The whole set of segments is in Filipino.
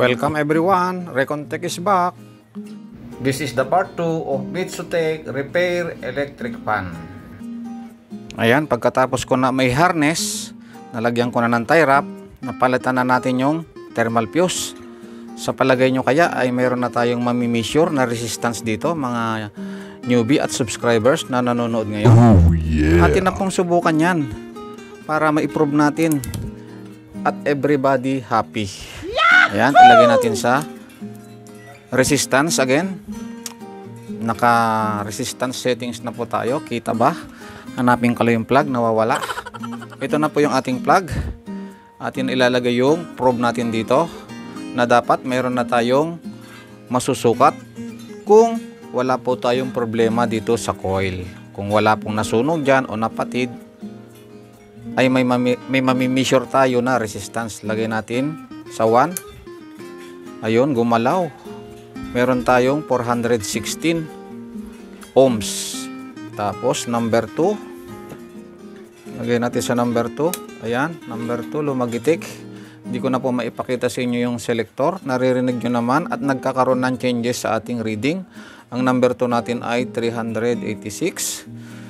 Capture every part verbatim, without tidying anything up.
Welcome everyone, Recontech is back. This is the part two of Mitsutech Repair Electric Fan. Ayan, pagkatapos ko na may harness, nalagyan ko na ng tie wrap, napalitan na natin yung thermal fuse. Sa palagay nyo kaya ay mayroon na tayong mami-measure na resistance dito, mga newbie at subscribers na nanonood ngayon. Oh, yeah. Atin na pong subukan yan para ma-improve natin at everybody happy. Ayan, ilagay natin sa resistance again. Naka resistance settings na po tayo. Kita ba? Hanapin ko lang yung plug, nawawala. Ito na po yung ating plug. Atin ilalagay yung probe natin dito na dapat mayroon na tayong masusukat kung wala po tayong problema dito sa coil. Kung wala pong nasunog dyan o napatid, ay may mami, may mami-measure tayo na resistance. Lagay natin sa one. Ayun, gumalaw. Meron tayong four hundred sixteen ohms. Tapos number two. Lagay natin sa number two. Ayan, number two, lumagitik. Hindi ko na po maipakita sa inyo yung selector. Naririnig nyo naman at nagkakaroon ng changes sa ating reading. Ang number two natin ay three hundred eighty-six.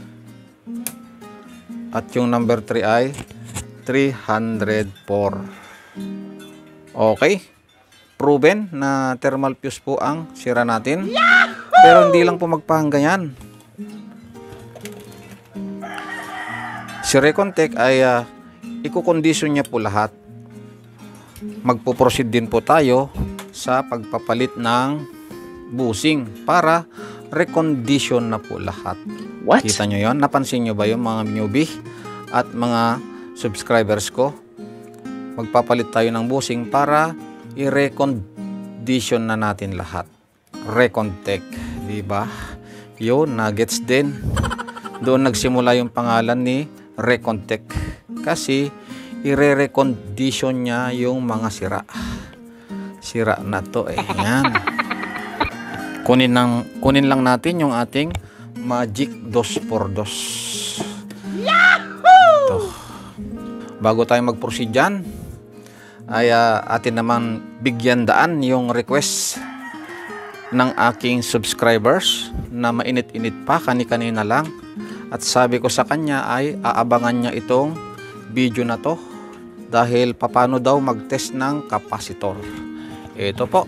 At yung number three ay three hundred four. Okay. Proven na thermal fuse po ang sira natin. Pero hindi lang po magpahanggan. Si Recontech ay uh, i-condition niya po lahat. Magpo-proceed din po tayo sa pagpapalit ng bushing para recondition na po lahat. What? Kita nyo yon? Napansin nyo ba yung mga newbie at mga subscribers ko? Magpapalit tayo ng bushing para i-recondition na natin lahat. Recontech, di ba? Yun, nuggets din. Doon nagsimula yung pangalan ni Recontech kasi i-recondition niya yung mga sira. Sira na to eh. Yan. Kunin, ng, kunin lang natin yung ating Magic dos por dos. Ito. Bago tayo mag-proceed dyan, ay uh, atin naman bigyan daan yung request ng aking subscribers na mainit-init pa kani-kanina lang. At sabi ko sa kanya ay aabangan niya itong video na to dahil paano daw mag-test ng capacitor. Ito po.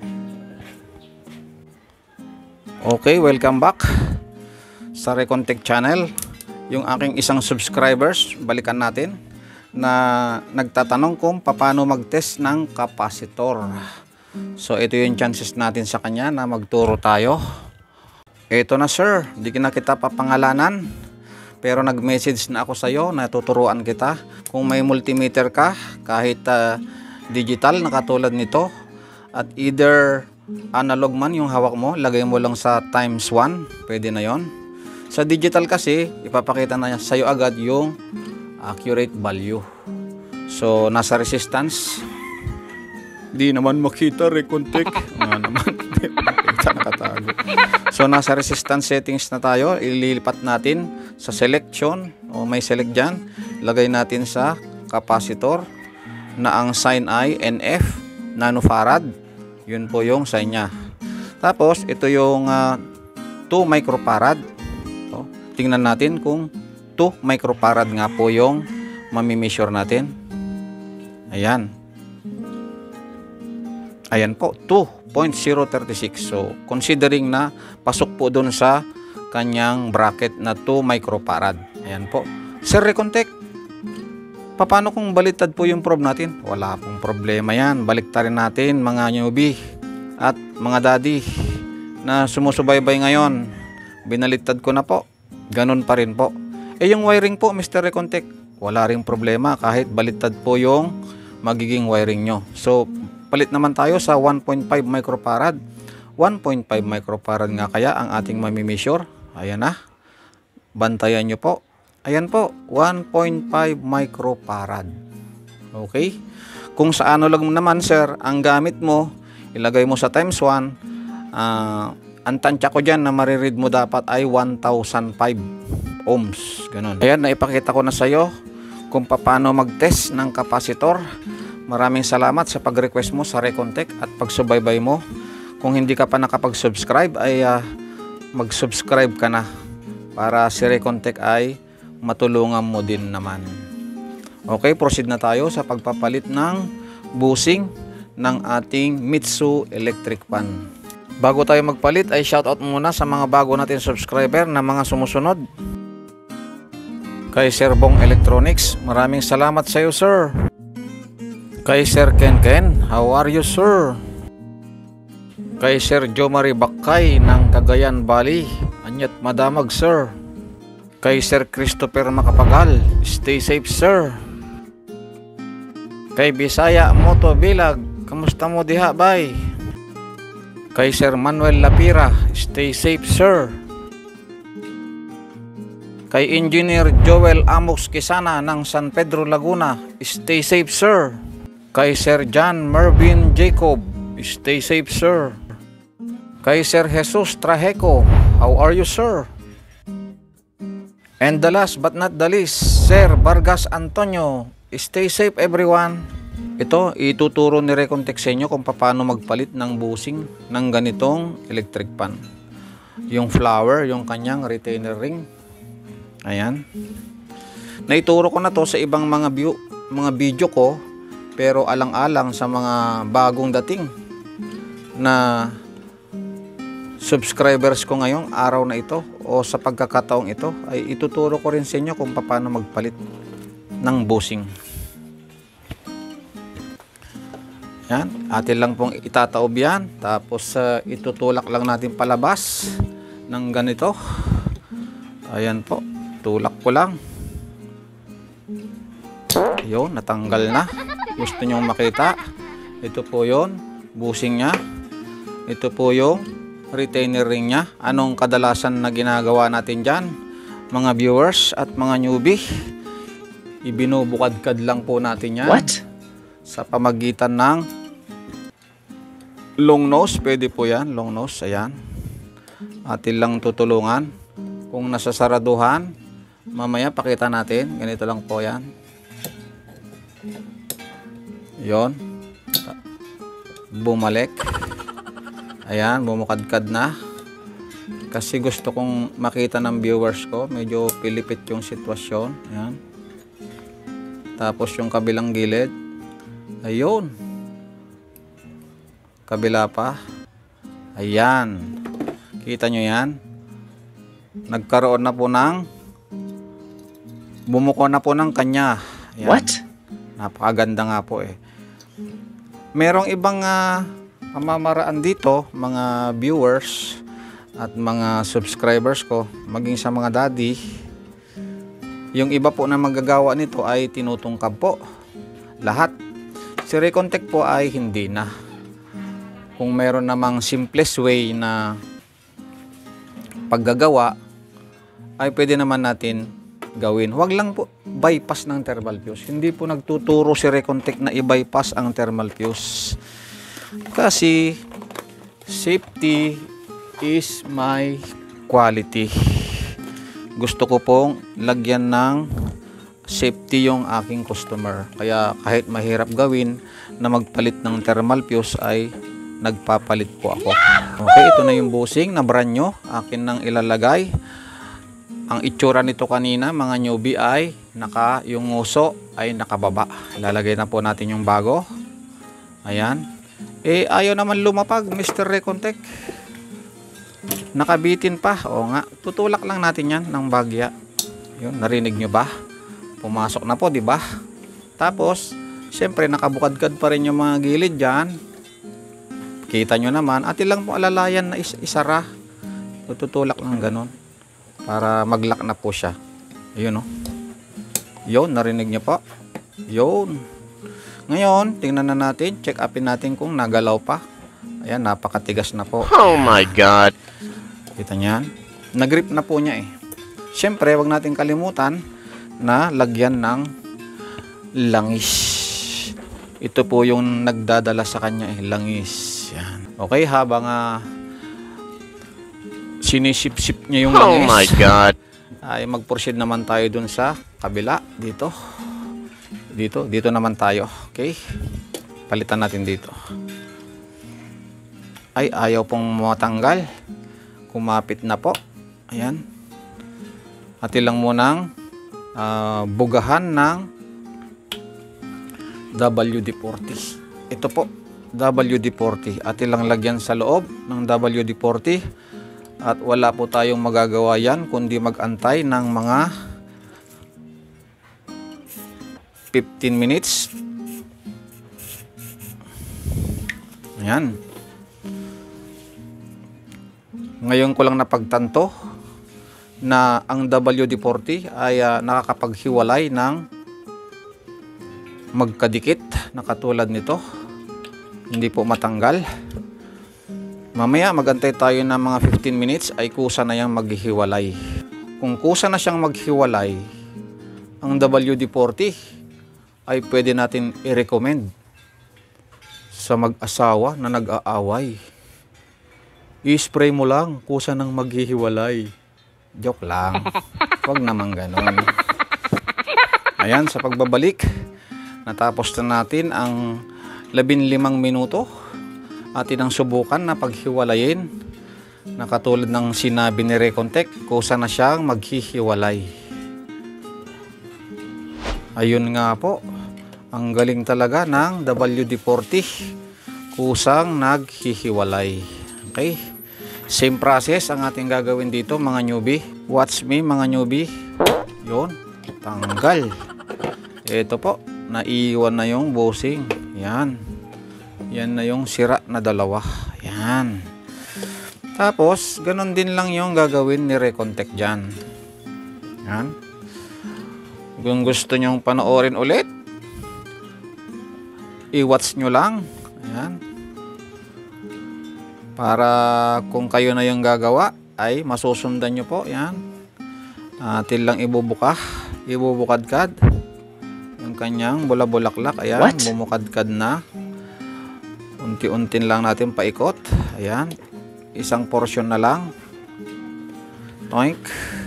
Okay, welcome back sa Recontech channel. Yung aking isang subscribers, balikan natin, na nagtatanong kung paano mag-test ng capacitor. So ito yung chances natin sa kanya na magturo tayo. Ito na sir, di na kita papangalanan, pero nag-message na ako sa iyo na tuturuan kita. Kung may multimeter ka, kahit uh, digital na katulad nito, at either analog man yung hawak mo, lagay mo lang sa times one, pwede na yon. Sa digital kasi, ipapakita na sa iyo agad yung accurate value. So nasa resistance, di naman makita Recontech. Nga naman, makita, nakatago. So nasa resistance settings na tayo. Ililipat natin sa selection, o may select dyan. Lagay natin sa capacitor na ang sign ay N F, nanofarad. Yun po yung sign nya. Tapos ito yung uh, two microfarad. So, tingnan natin kung two microfarad nga po yung mami-measure natin. Ayan. Ayan po, two point zero three six. So, considering na pasok po dun sa kanyang bracket na two microfarad. Ayan po. Sir Recontech, paano kung baliktad po yung probe natin? Wala pong problema yan. Baliktarin natin mga newbie at mga daddy na sumusubaybay ngayon. Binaliktad ko na po. Ganun pa rin po. Eh yung wiring po, Mister Recontech, wala ring problema kahit baliktad po yung magiging wiring nyo. So, palit naman tayo sa one point five microfarad. one point five microfarad nga kaya ang ating mami-measure. Ayan na. Bantayan nyo po. Ayan po, one point five microfarad. Okay? Kung sa ano lang naman, sir, ang gamit mo, ilagay mo sa times one, uh, ang tansya ko dyan na mariread mo dapat ay one thousand five ohms. Ganun. Ayan, naipakita ko na sa iyo kung paano mag-test ng capacitor Maraming salamat sa pag-request mo sa Recontech at pagsubaybay mo. Kung hindi ka pa nakapag-subscribe ay uh, mag-subscribe ka na para si Recontech ay matulungan mo din naman. Okay, proceed na tayo sa pagpapalit ng bushing ng ating Mitsu electric pan. Bago tayo magpalit ay shoutout muna sa mga bago natin subscriber na mga sumusunod. Kay Sir Bong Electronics, maraming salamat sa iyo, sir. Kay Sir Ken Ken, how are you, sir? Kay Sir Jomari Bakay ng Cagayan Valley, anyat madamag, sir. Kay Sir Christopher Makapagal, stay safe, sir. Kay Bisaya Moto Bilag, kamusta mo diha, bay? Kay Sir Manuel Lapira, stay safe, sir. Kay Engineer Joel Amox Quisana ng San Pedro Laguna, stay safe, sir. Kay Sir John Mervin Jacob, stay safe, sir. Kay Sir Jesus Trajeco, how are you, sir? And the last but not the least, Sir Vargas Antonio, stay safe, everyone. Ito, ituturo ni Recontech sa inyo kung paano magpalit ng bushing ng ganitong electric pan. Yung flower, yung kanyang retainer ring. Ayan. Naituro ko na to sa ibang mga, view, mga video ko, pero alang-alang sa mga bagong dating na subscribers ko ngayong araw na ito o sa pagkakataong ito ay ituturo ko rin sa inyo kung paano magpalit ng bushing. Yan, atin lang pong itataob yan, tapos uh, itutulak lang natin palabas ng ganito. Ayan po, tulak ko lang. Yun, natanggal na. Gusto nyong makita, ito po yon, bushing nya. Ito po yung retainer ring nya. Anong kadalasan na ginagawa natin dyan, mga viewers at mga newbie? Ibinubukad-kad lang po natin yan. What? Sa pamagitan ng long nose, pwede po yan, long nose, ayan. Atin lang tutulungan. Kung nasa saraduhan, mamaya pakita natin, ganito lang po yan. Yon, bumalik. Ayan, bumukadkad na. Kasi gusto kong makita ng viewers ko, medyo pilipit yung sitwasyon. Ayan. Tapos yung kabilang gilid. Ayun. Kabila pa. Ayan. Kita nyo yan? Nagkaroon na po ng bumuko na po ng kanya. Ayan. What? Napakaganda nga po eh. Merong ibang uh, pamamaraan dito, mga viewers at mga subscribers ko, maging sa mga daddy. Yung iba po na magagawa nito ay tinutungkab po. Lahat. Si Recontech po ay hindi na. Kung meron namang simplest way na paggagawa, ay pwede naman natin gawin. Huwag lang po bypass ng thermal fuse. Hindi po nagtuturo si Recontech na i-bypass ang thermal fuse. Kasi safety is my quality. Gusto ko pong lagyan ng safety yung aking customer. Kaya kahit mahirap gawin na magpalit ng thermal fuse ay nagpapalit po ako. Okay, ito na yung bushing na brand nyo. Akin nang ilalagay. Ang itsura nito kanina, mga newbie, ay naka, yung nguso ay nakababa. Ilalagay na po natin yung bago. Ayan. Eh, ayaw naman lumapag, Mister Recontech. Nakabitin pa. O nga, tutulak lang natin yan ng bagya. Yun, narinig nyo ba? Pumasok na po, di ba? Tapos, siyempre, nakabukadkad pa rin yung mga gilid dyan. Kita nyo naman. Atin lang po alalayan na is isara. Tutulak lang ganon. Para mag-lock na po siya. Ayun, oh. Yun, narinig niyo po. Yun. Ngayon, tingnan na natin. Check upin natin kung nagalaw pa. Ayan, napakatigas na po. Oh my God. Kita niyan? Nag-grip na po niya eh. Siyempre, wag natin kalimutan na lagyan ng langis. Ito po yung nagdadala sa kanya eh. Langis. Yan. Okay, habang uh, sinisip-sip niya yung langis. Oh my God. Ay mag-proceed naman tayo dun sa kabila dito. dito, dito naman tayo. Okay, palitan natin dito. Ay, ayaw pong matanggal. Kumapit na po. Ayan. Atin lang munang uh, bugahan ng W D forty. Ito po, W D forty. Atin lang lagyan sa loob ng W D forty. At wala po tayong magagawa yan kundi mag-antay ng mga fifteen minutes. Ayan. Ngayon ko lang napagtanto na ang W D forty ay uh, nakakapaghiwalay ng magkadikit na katulad nito. Hindi po matanggal. Mamaya magantay tayo ng mga fifteen minutes ay kusa na yang maghihiwalay. Kung kusa na siyang maghiwalay, ang W D forty ay pwede natin i-recommend sa mag-asawa na nag-aaway. I-spray mo lang, kusa nang maghihiwalay. Joke lang. Huwag naman ganon. Ayan, sa pagbabalik, natapos na natin ang labinlimang minuto. Atin ang subukan na paghiwalayin. Na katulad ng sinabi ni Recontech, kusa na siyang maghihiwalay. Ayun nga po, ang galing talaga ng W D forty. Kusang naghihiwalay. Okay? Same process ang ating gagawin dito mga newbie. Watch me mga newbie. Yun, tanggal. Ito po, naiwan na yung bushing. Yan. Yan na yung sira na dalawa. Yan. Tapos, ganun din lang yung gagawin ni Recontech dyan. Yan. Kung gusto nyong panoorin ulit, i-watch nyo lang. Yan. Para kung kayo na yung gagawa, ay masusundan nyo po. Yan. Atin lang ibubuka. Ibubukadkad. Yung kanyang bula-bulaklak. Ayan. What? Bumukadkad na. Unti-untin lang natin paikot. Ayan. Isang portion na lang. Toink.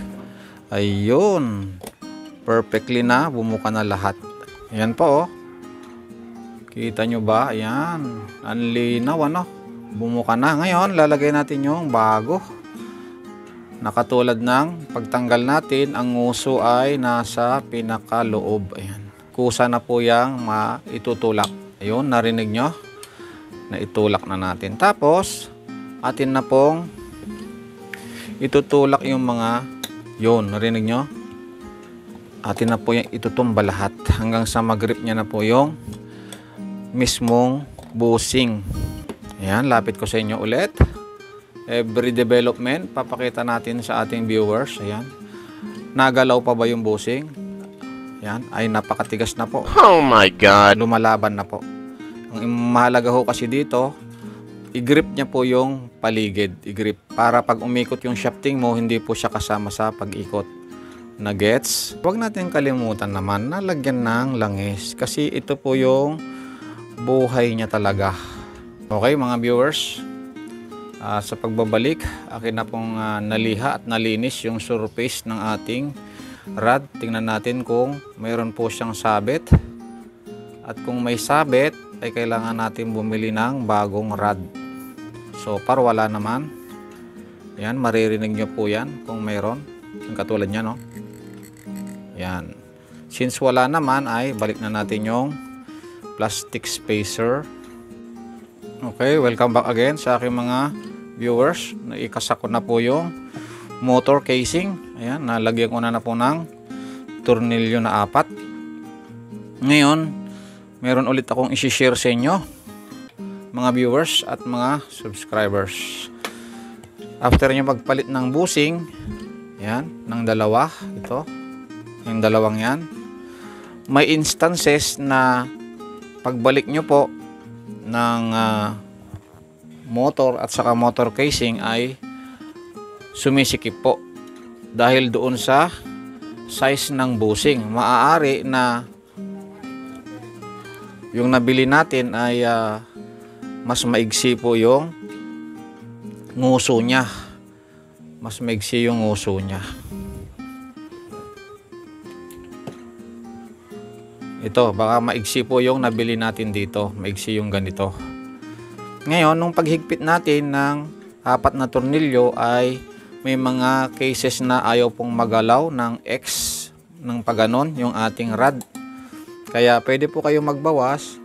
Ayun. Perfectly na. Bumuka na lahat. Ayan po. Oh. Kita nyo ba? Ayan. Ang linaw ano. Bumuka na. Ngayon, lalagay natin yung bago. Nakatulad ng pagtanggal natin, ang nguso ay nasa pinakaloob. Ayan. Kusa na po yung maitutulak. Ayun, narinig nyo? Naitulak na natin. Tapos, atin na pong itutulak yung mga, yun, narinig nyo? Atin na po yung itutumba lahat. Hanggang sa mag-grip niya na po yung mismong bushing. Ayan, lapit ko sa inyo ulit. Every development, papakita natin sa ating viewers. Ayan. Nagalaw pa ba yung bushing? Ayan, ay napakatigas na po. Oh my God! Lumalaban na po. Ang mahalaga ho kasi dito, i-grip niya po yung paligid. I-grip. Para pag umikot yung shafting mo, hindi po siya kasama sa pag-ikot. Na gets? Huwag natin kalimutan naman na lagyan ng langis. Kasi ito po yung buhay niya talaga. Okay mga viewers, uh, sa pagbabalik, akin na pong uh, naliha at nalinis yung surface ng ating rod. Tingnan natin kung mayroon po siyang sabit. At kung may sabit, ay kailangan natin bumili ng bagong rod. So far wala naman. Yan, maririnig nyo po yan kung mayroon. Yung katulad niya, no? Yan. Since wala naman, ay balik na natin yung plastic spacer. Okay, welcome back again sa aking mga viewers. Naikasak ko na po yung motor casing. Ayan, nalagyan ko na na po ng tornilyo na apat. Ngayon, meron ulit akong isi-share sa inyo, mga viewers at mga subscribers. After nyo magpalit ng bushing, yan, ng dalawa, ito, yung dalawang yan, may instances na pagbalik nyo po ng uh, motor at saka motor casing ay sumisikip po dahil doon sa size ng bushing. Maaari na yung nabili natin ay uh, mas maigsi po yung nguso niya. Mas maigsi yung nguso niya. Ito, baka maigsi po yung nabili natin dito. Maigsi yung ganito. Ngayon, nung paghigpit natin ng apat na tornilyo ay may mga cases na ayaw pong magalaw ng X ng paganon yung ating rod. Kaya pwede po kayo magbawas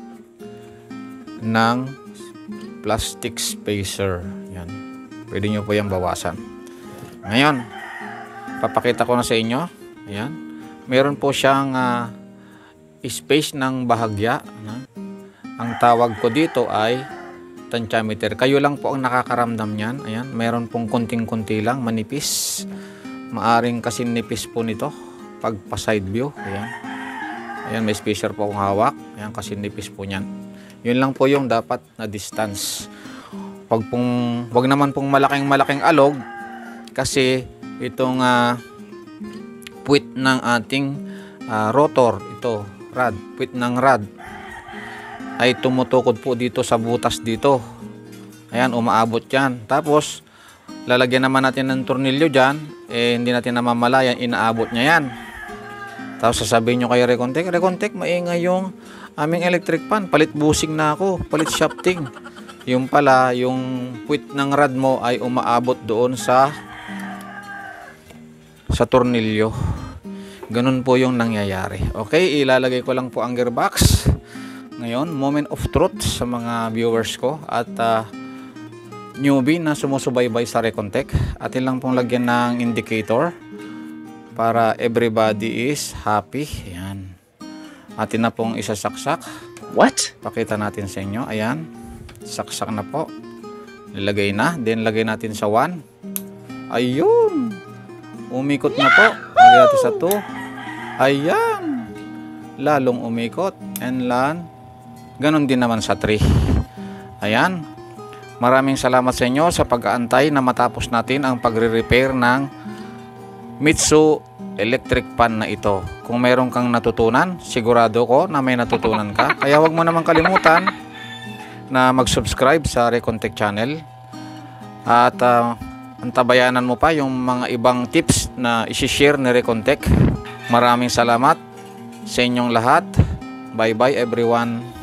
ng plastic spacer. Yan. Pwede nyo po yung bawasan. Ngayon, papakita ko na sa inyo. Ayan. Meron po siyang uh, space ng bahagya. Ano? Ang tawag ko dito ay tensiometer. Kayo lang po ang nakakaramdam niyan. Ayan, meron pong kunting-kunti lang, manipis. Maaring kasi nipis po nito pag pa side view. Ayan. Ayan, may spacer po akong hawak. Ayan, kasi nipis po niyan. Yun lang po yung dapat na distance. Wag pong wag naman pong malaking-malaking alog kasi itong uh, puwit ng ating uh, rotor, ito, rod, puwit ng rod ay tumutukod po dito sa butas dito. Ayan, umaabot yan. Tapos, lalagyan naman natin ng tornilyo dyan. Eh, hindi natin namamalayan, inaabot niya yan. Tapos, sasabihin nyo kay Recontec, Recontec, maingay yung aming electric pan. Palit busing na ako. Palit shafting. Yung pala, yung puwit ng rod mo ay umaabot doon sa sa tornilyo. Ganun po yung nangyayari. Okay, ilalagay ko lang po ang gearbox. Ngayon, moment of truth sa mga viewers ko at uh, newbie na sumusubaybay sa Recontec. Atin lang pong lagyan ng indicator para everybody is happy. Ayan. Atin na pong isasaksak. What? Pakita natin sa inyo. Ayan. Saksak na po. Nilagay na. Then, lagay natin sa one. Ayun. Umikot na po. Lagay natin sa two. Ayan. Lalong umikot. And lan. Ganon din naman sa three. Ayan. Maraming salamat sa inyo sa pag-aantay na matapos natin ang pagre-repair ng Mitsu electric pan na ito. Kung meron kang natutunan, sigurado ko na may natutunan ka. Kaya wag mo naman kalimutan na mag-subscribe sa Recontec channel. At uh, antabayanan mo pa yung mga ibang tips na isi-share ni Recontec. Maraming salamat sa inyong lahat. Bye-bye everyone.